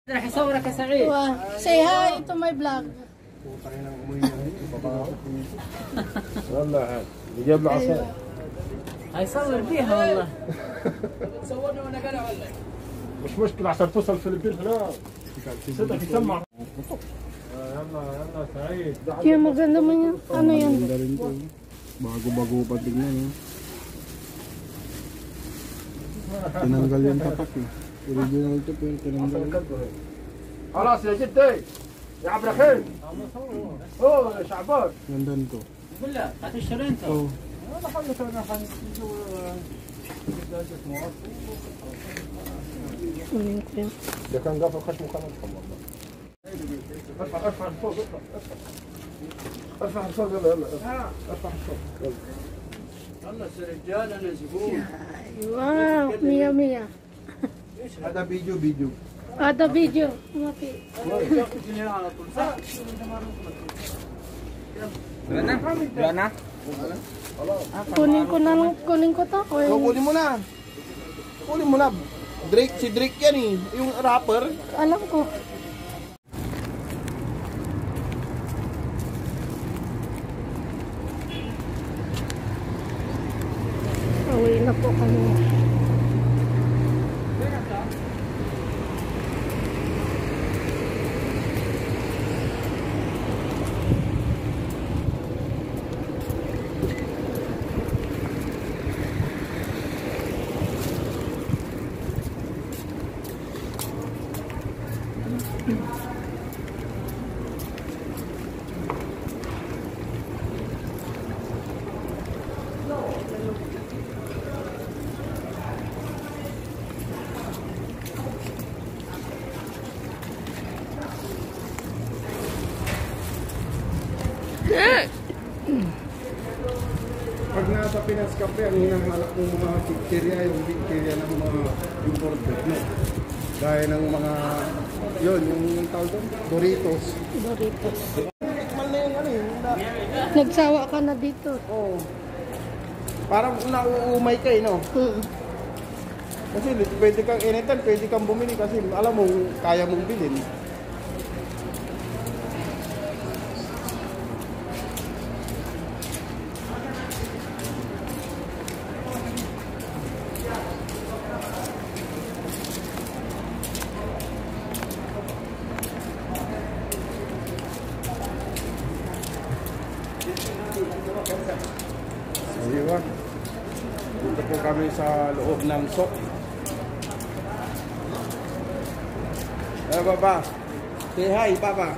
راح يصورك يا سعيد. Say hi to my vlog. والله جاب له عصا هيصور بيها والله. تصورني وانا قلع ولا مش مشكلة عشان توصل الفلبين هناك صدق يسمع. يلا يلا سعيد. Yung maganda mo niya. Ano yun? Bago-bago pa tignan eh. Tinanggal yung tatak eh. Original to pero tinanggal. خلاص يا جدي يا عبد الرحيم. اوه يا شعبان. Ganda to. بالله هات الشرين انت. Oh. انا خليت انا ده كان قافل خشمه كان ادخل والله. ارفع ارفع لفوق ارفع ارفع لفوق يلا يلا ارفع لفوق يلا. خلص يا رجال انا زبون. Wow, Mia Mia. Ada video. Ada video. Mati. على طول صح؟ Gana? Kunin ko na lang. Kunin ko to. So, kunin mo na. Kunin mo na. Drake, si Drake yan eh. Yung rapper. Alam ko. Uwi na po kami. Pag nasa Pinas Cafe, ang hinahanap ng mga bacteria, yung bacteria ng mga imported, no? Gaya ng mga, yung tawag doon, Doritos. Doritos. Tikman na yung ano eh. Nagsawa ka na dito. Oo. Parang nauumay ka eh, no? Kasi pwede kang anytime, pwede kang bumili kasi alam mo, kaya mong bilhin. Diba? Dito po kami sa loob ng SOC. Papa. Say hi, Papa.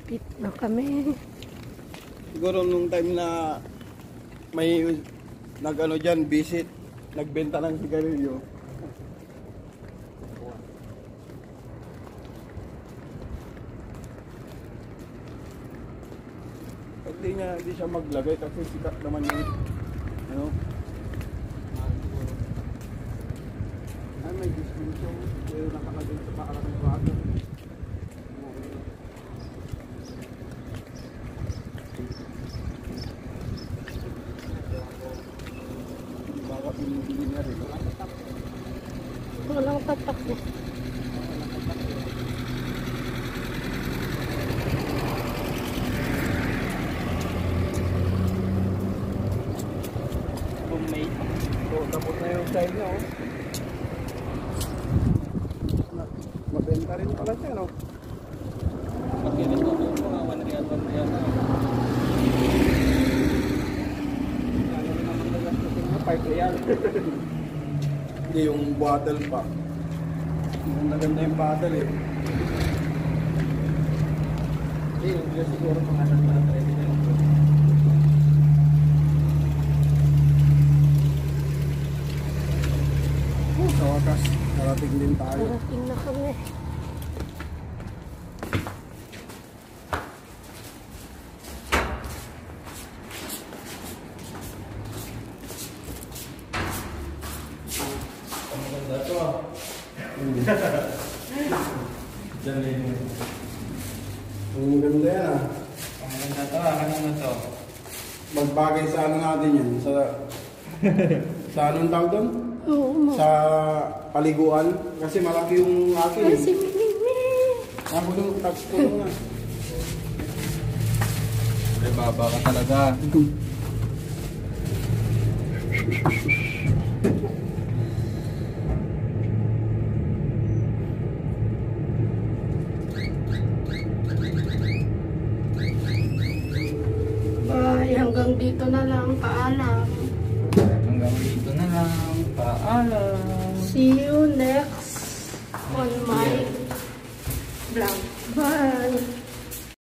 Malapit na kami. Siguro nung time na may nag-ano dyan, visit, nagbenta ng sigarilyo. Hindi siya maglagay kasi sikat naman yung ano. Ay, may distribution. Pero nakalagay sa paarang ng bata. Baka pinibili na rin. Walang tatak na. Tapos na yung side niya, oh. Mabenta rin pala siya, no? Pag-ibig ko mga 1 real na. Ano rin naman nagastusin mo? 5 real. Hindi, yung bottle pa. Maganda yung bottle, eh. Hindi, yung siguro mga nasa 30 na lang. Sa wakas, narating din tayo. Parating na kami. Ang ganda yan, ah. Ang maganda to, ano na to? Magbagay sa ano natin yan, sa anong tawag doon? Oo, ma. Sa paliguan. Kasi malaki yung akin, Ay, eh. si Mimi. Nabulong, tagpulong na. Ay, baba ka talaga. Bye, hanggang dito na lang. Paalam. Hanggang dito na lang. Paalam. See you next on my vlog. Bye.